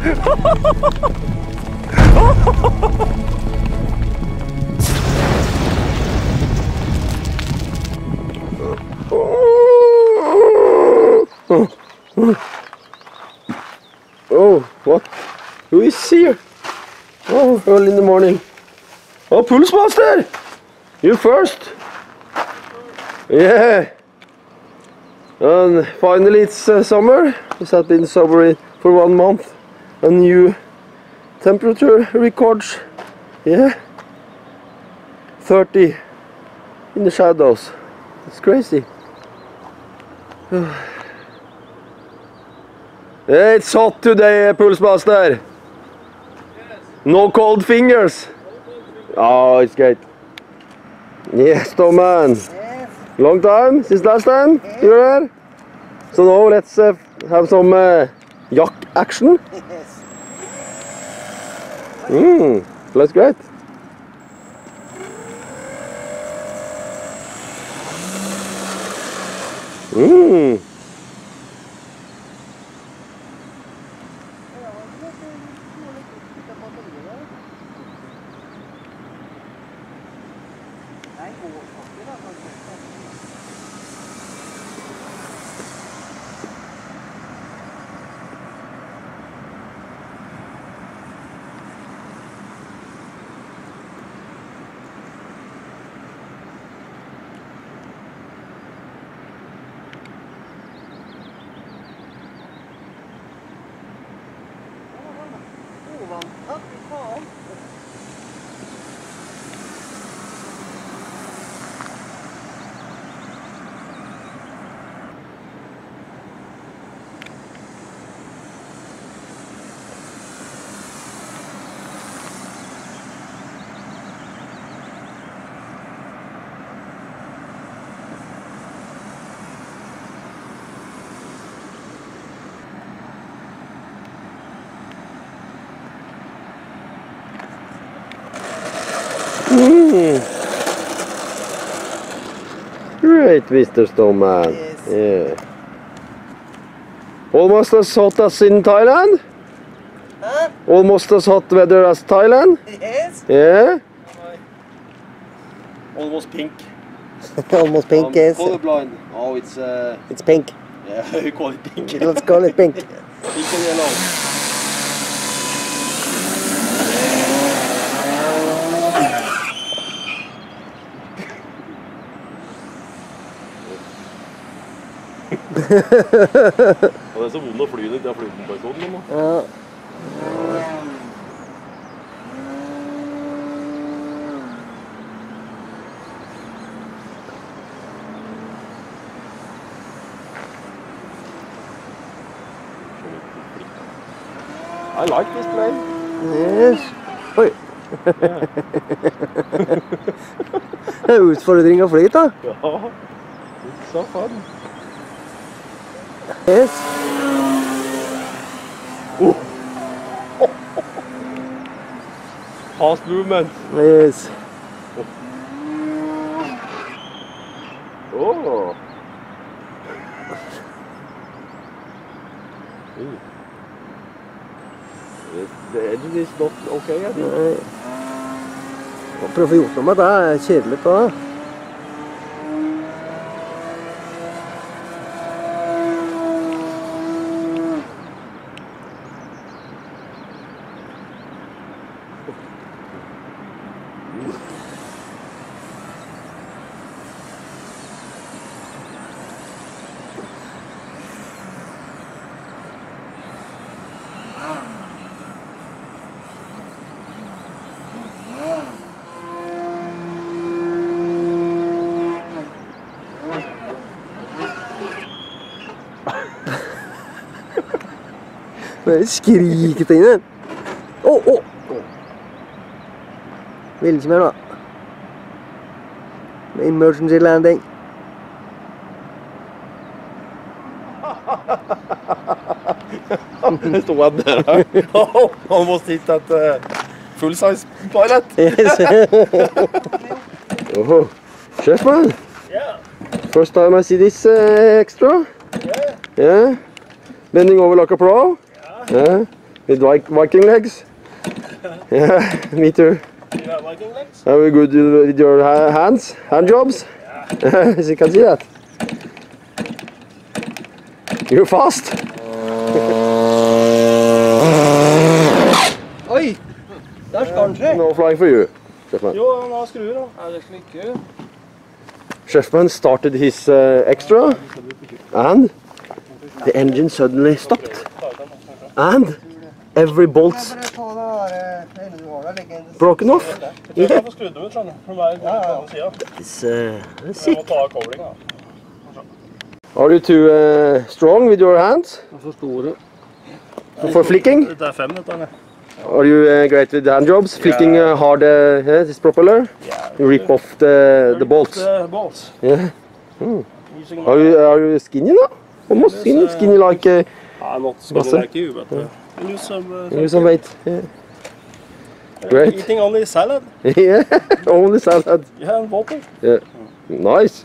Oh, what? Who is here? Oh, early in the morning. Oh, Pulse Master! You first. Yeah. And finally it's summer. It has been summer for 1 month. A new temperature records. Yeah. 30 in the shadows. It's crazy. It's hot today, Pulse Master. Yes. No cold fingers. Oh, it's great. Yes, Tom man. Yes. Long time since last time you were here. So now let's have some yak action. Yes. That's great. Great, Mr. Stoneman. Yes. Yeah. Almost as hot as in Thailand? Huh? Almost as hot weather as Thailand? Yes. Yeah. Almost pink. Almost pink, yes. Colorblind. Oh, It's pink. Yeah, we call it pink. Let's call it pink. Pink and yellow. Og det så vondt å fly dit, jeg har flytt den på en sånn nå. Ja. I like this plane. Yes. Oi. Det er utfordring å fly, da. Ja, it's so fun. Yes. Fast movement. Yes. Oh. The engine is not okay, I think. Nei. Prøv å få gjort noe med det. Det er kjedelig da. Det skriker inn den. Vil ikke mer da. Emergency landing. Stod han der. Almost hit that full-size pilot. Yes. Oh, chef man. Yeah. First time I see this extra. Yeah. Yeah. Bending over like a pro. Yeah. Yeah. With Viking legs? Yeah, me too. You have Viking legs? Are you good with your hands? Hand jobs? Yeah. As you can see that. You're fast. Oi! Der skal han seg. No flying for you, Chefman. Jo, han har skruer da. Ja, det slikker. Chefman started his extra and the engine suddenly stopped. And every bolt's broken off. Jeg tror jeg får skrudd ut, skjønner du. For meg går det på andre siden. It's Jeg sick. må ta av kobling da. Are you too strong with your hands Så store. for flicking? Dette er 5 dette, eller? Are you great with hand jobs? Flicking hard this propeller? You rip off the bolts. Bolts. Yeah. Using Are you skinny now? Almost skinny. Skinny like I'm not skinny Basse? like you, but I lose some weight. Yeah. Great. Eating only salad. Yeah. Only salad. Yeah, and water. Yeah. Nice.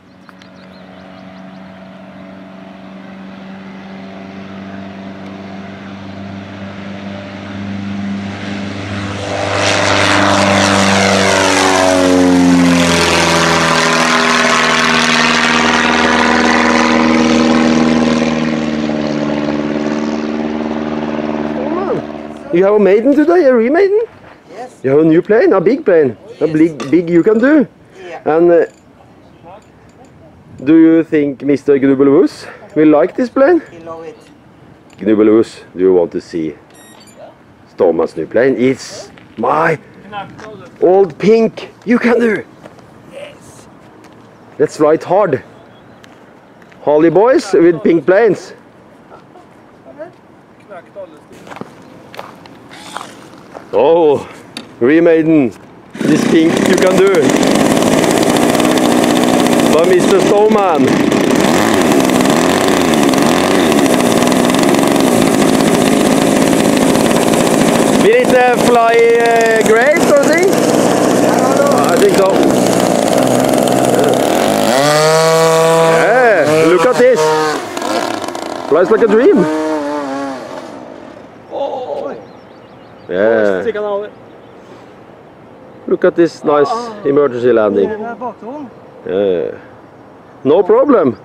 You have a maiden today, a re-maiden? Yes. You have a new plane, a big plane, a big you can do. Yeah. And do you think Mr. Gnubbelhus will like this plane? He love it. Gnubbelhus, do you want to see Storman's new plane? It's my old pink you can do. Yes. Let's fly it hard. Harley boys with pink planes. Oh, re-maiden, this pink you can do. By Mr. Storman. Will it fly great or something? I think so. Yeah, look at this. Flies like a dream. Yeah. Look at this nice emergency landing. Yeah. No problem.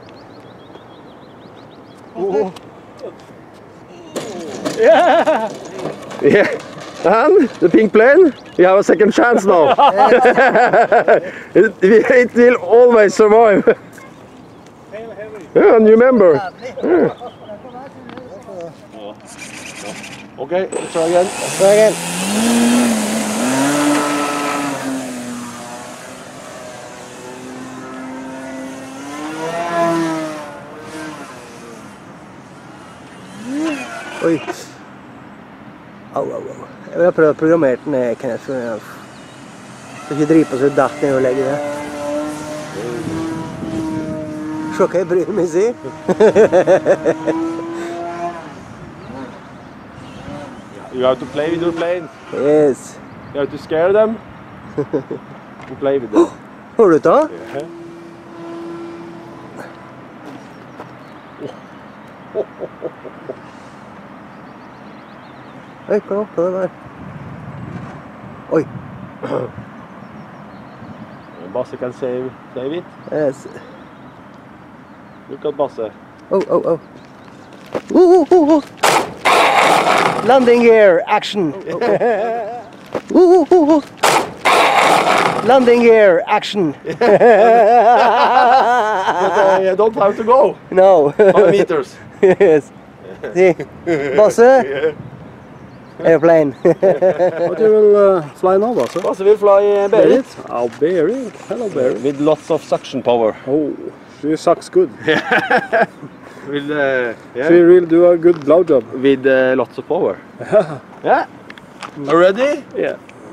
Yeah. Yeah. And the pink plane, we have a second chance now. it will always survive. Yeah, new member. Yeah. Okay, let's try again. Try again. Oi. Au, au, au. Jeg har prøvd å programmere den, Kenneth. Så ikke drive på så datt ned og legge det. Se hva jeg bryr meg, si. You have to play with your planes. Yes. You have to scare them and play with them. Har du det? Yeah. Oi, hva er det der? Oi. Basse can save it. Yes. Look at Basse. Oh, oh, oh. Landing gear, action. Landing gear, action. I don't have to go. No. 5 meters. Yes. See, Basse, airplane. But you will fly now, Basse? Basse will fly Berit. Oh, Berit. Hello, Berit. With lots of suction power. Oh, she sucks good. With, She really do a good blowjob. with lots of power. Yeah. Are you ready? Yeah.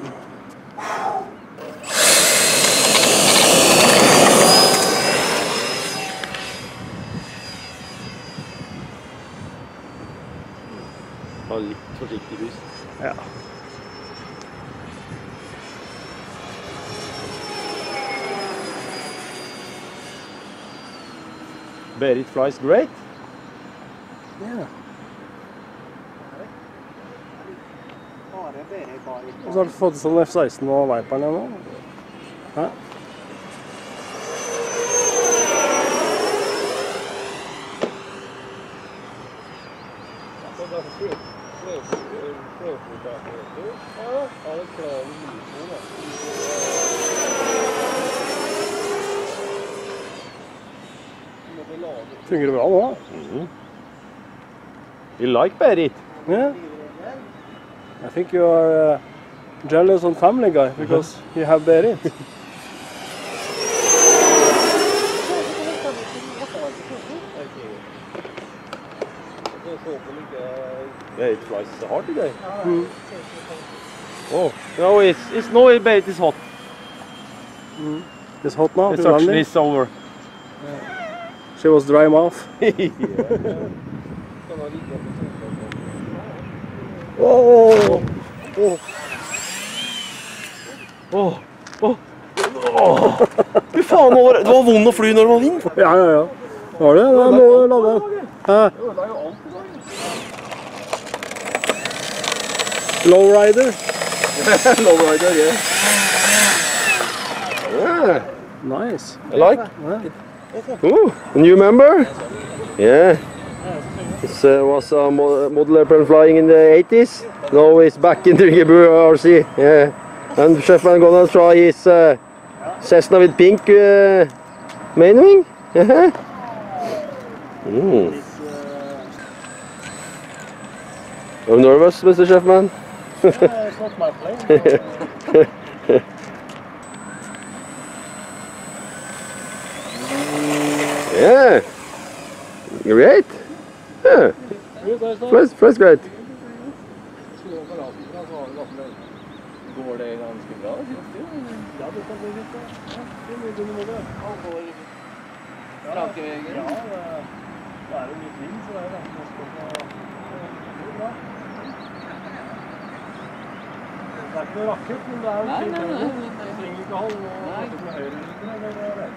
Ta litt forsiktig pust. Ja. Berit flies great. Yeah. Og så har du fått sånn F16 og Viperen nå. Hæ? Fungerer bra nå. You like Berit? Yeah. I think you are jealous on Family Guy because you have Berit. Yeah, it flies hard today. Oh, no, it's no Berit is hot. It's hot now. The suction is over. She was dry mouth. Oh! Fy faen, det var vondt å fly når det var vind. Ja. Var det? Da må du lande. Lowrider. Lowrider, yeah. Yeah. Nice. I like. Ooh, a new member? Yeah. This was a model airplane flying in the 80s. Now he's back in Ringebu RC. Yeah. And Chefman gonna try his Cessna with pink main wing. Yeah. I'm nervous, Mr. Chefman. It's not my plane. Yeah. Great. Yeah. Flies great. Går det ganske bra, synes du? Ja, det kan bli litt bra. Ja, det blir det med det. Frankeveien? Ja, det er jo litt vind, så det er bra. Det er ikke noe rakkert, men det er jo fint. Det trenger ikke halv, og det med høyre eller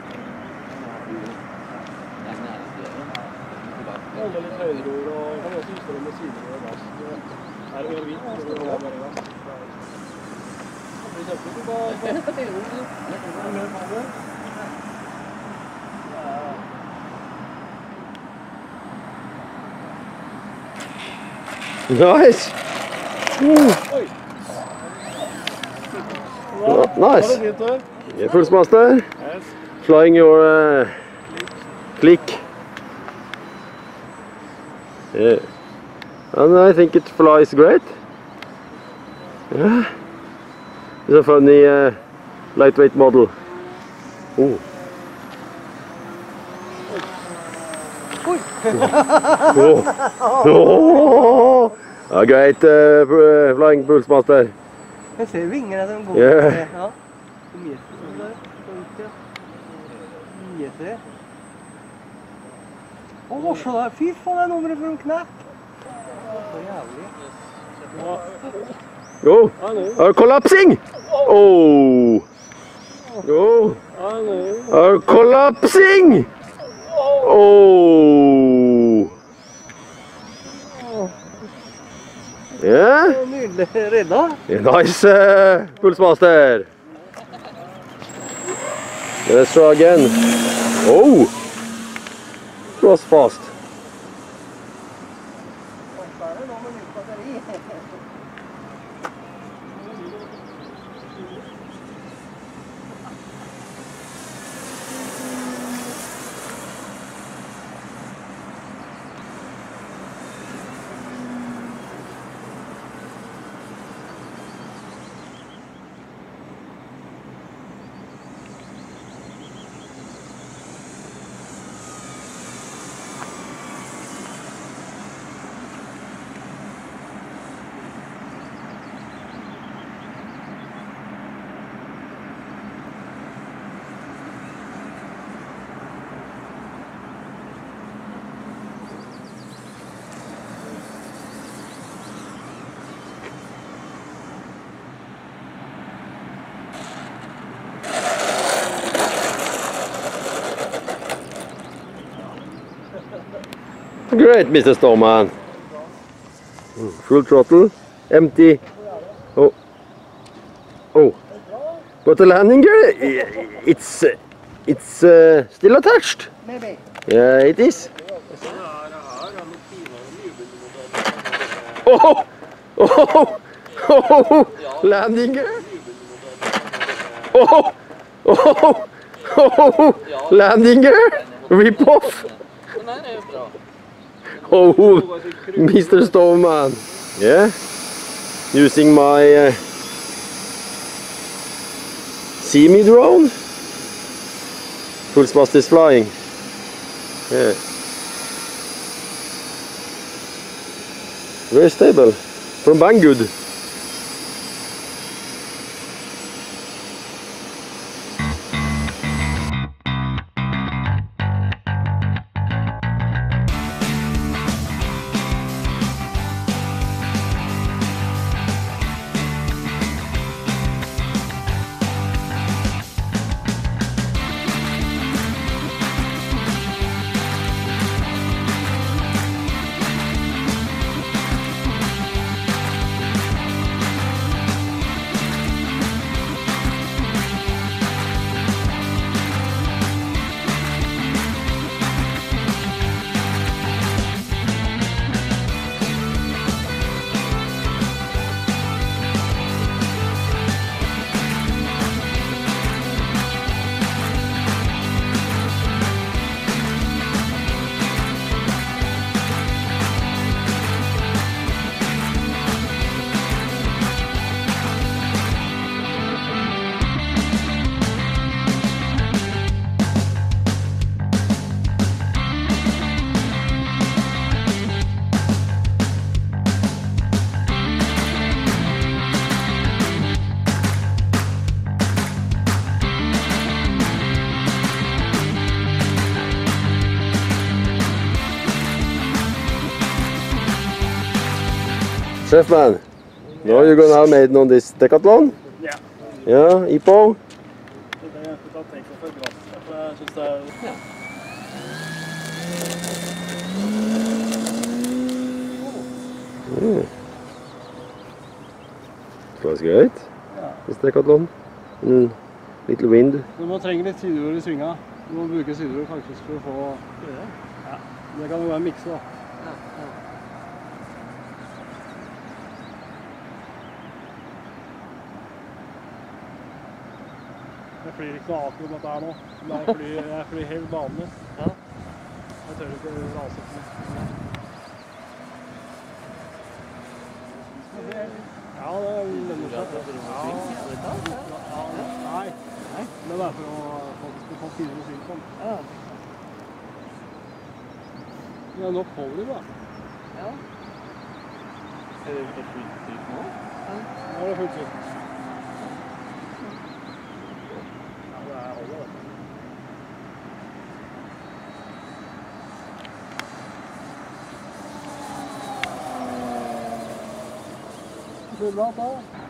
holde litt høyderord, og kan også justere med sider og gass. Er det mye vidt, så det er bare gass. Det blir kjempefint. Nice. Nice. Yeah, Pulse Master. Flying your click. Yeah. And I think it flies great. Yeah. It's a funny lightweight model. Ooh. Oh. A great flying Pulse Master. Jeg ser vingene som går. Yeah. Ja. Mye tre. Åh, så der. Fy faen, det er nummeret for en knæk. Så jævlig. Go. Collapsing. Oh. Go. Collapsing. Oh. Yeah. Nydelig redda. Nice Pulse Master. Let's try again. Oh. It was fast. Great, Mr. Storman. Full throttle, empty Oh, but the landing gear, it's still attached. Maybe. Yeah, it is. Oh, oh, oh, landing gear. Oh, oh, oh, landing gear. Rip off. Oh, Mr. Stoneman. Yeah, using my See-Me drone. Fullspaster is flying. Yeah. Very stable. From Banggood. Chef man, now you're gonna have made on this decathlon? Yeah. Yeah, EPO? Feels great. Yeah. This decathlon. Little wind. Du må trenge litt sideord i svinga. Du må bruke sideord kanskje for å få... Ja. Det kan jo være en mikse da. Jeg flyr ikke noe akkurat dette her nå. Jeg flyr helt vanlig. Ja. Jeg tør ikke rase på meg. Ja, det lønner seg. Nei. Det er for å få finere syn på den. Ja. Det er nok power, da. Ja. Er det fullt sykt nå? Ja, det er fullt sykt. Det er bra da.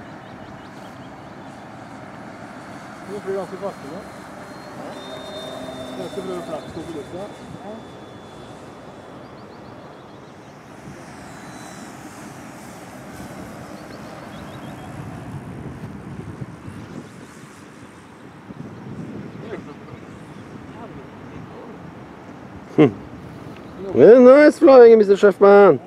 Du flyr ganske kraftig da. Jeg skal prøve flaks opp i lufta. Very nice flying, Mr. Chefman.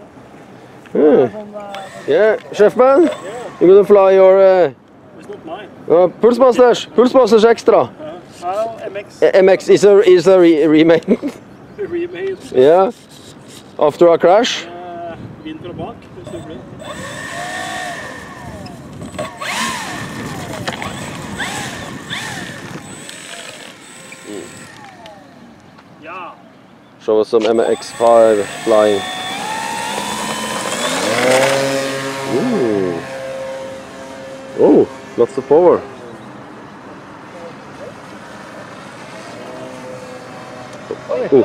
Yeah, Chefman, you're gonna fly your It's not mine. Pulsmasters Extra. MX. MX is a remake. Remade. Yeah, after a crash. Vind fra bak, hvis du blir. Ja. Show us some MX5 flying. Ooh. Oh, lots of power. Oh.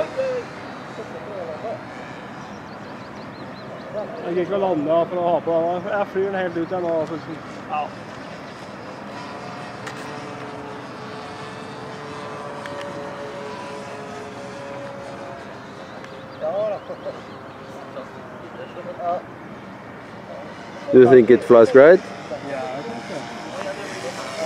Jeg gikk ikke å lande for å ha på den. Jeg flyr den helt ut igjen nå. Ja. Do you think it flies great? Ja, jeg kan ikke.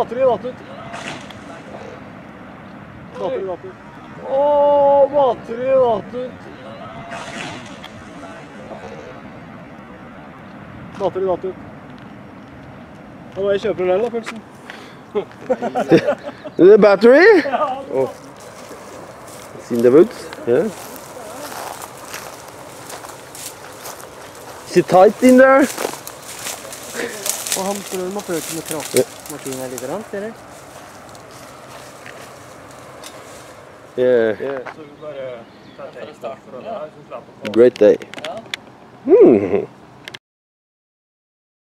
Batteriet datt ut. Batteriet datt ut. Åh, batteriet datt ut. Batteriet datt ut. Da må jeg kjøpe en rell da, Pølsen. The battery? Oh. It's in the woods. Yeah. Is it tight in there? Og han tror du må prøve med kraftmaskinen litt, eller? Yeah. Så vi bare tar det i start for å være, så slapper på. Great day. Hmm.